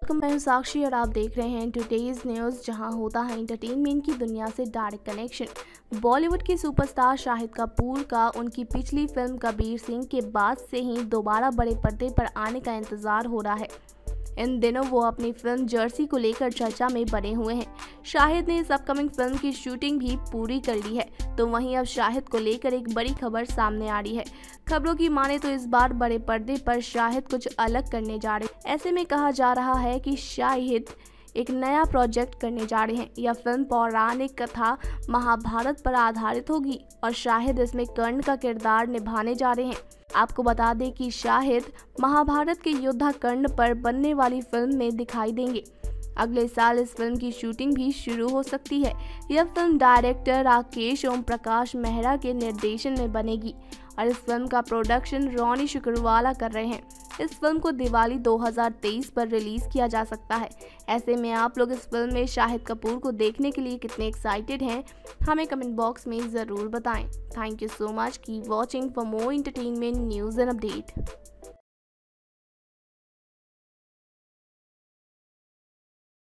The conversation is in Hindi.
मैं हूं साक्षी और आप देख रहे हैं टुडेज न्यूज़, जहां होता है एंटरटेनमेंट की दुनिया से डायरेक्ट कनेक्शन। बॉलीवुड के सुपरस्टार शाहिद कपूर का उनकी पिछली फिल्म कबीर सिंह के बाद से ही दोबारा बड़े पर्दे पर आने का इंतजार हो रहा है। इन दिनों वो अपनी फिल्म जर्सी को लेकर चर्चा में बने हुए हैं। शाहिद ने इस अपकमिंग फिल्म की शूटिंग भी पूरी कर ली है, तो वहीं अब शाहिद को लेकर एक बड़ी खबर सामने आ रही है। खबरों की माने तो इस बार बड़े पर्दे पर शाहिद कुछ अलग करने जा रहे हैं। ऐसे में कहा जा रहा है कि शाहिद एक नया प्रोजेक्ट करने जा रहे हैं। यह फिल्म पौराणिक कथा महाभारत पर आधारित होगी और शाहिद इसमें कर्ण का किरदार निभाने जा रहे हैं। आपको बता दें कि शाहिद महाभारत के योद्धा कर्ण पर बनने वाली फिल्म में दिखाई देंगे। अगले साल इस फिल्म की शूटिंग भी शुरू हो सकती है। यह फिल्म डायरेक्टर राकेश ओम प्रकाश मेहरा के निर्देशन में बनेगी और इस फिल्म का प्रोडक्शन रोनी शुक्रवाला कर रहे हैं। इस फिल्म को दिवाली 2023 पर रिलीज किया जा सकता है। ऐसे में आप लोग इस फिल्म में शाहिद कपूर को देखने के लिए कितने एक्साइटेड हैं, हमें कमेंट बॉक्स में ज़रूर बताएं। Thank you so much, keep watching for more entertainment news and update.